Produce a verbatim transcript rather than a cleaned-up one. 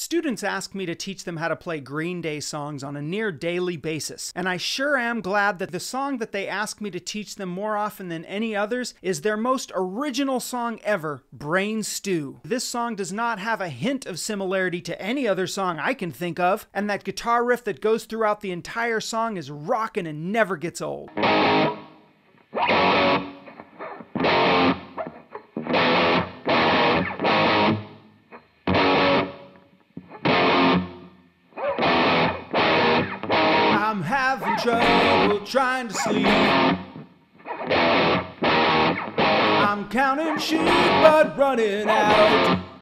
Students ask me to teach them how to play Green Day songs on a near daily basis, and I sure am glad that the song that they ask me to teach them more often than any others is their most original song ever, Brain Stew. This song does not have a hint of similarity to any other song I can think of, and that guitar riff that goes throughout the entire song is rockin' and never gets old. I'm having trouble trying to sleep. I'm counting sheep but running out.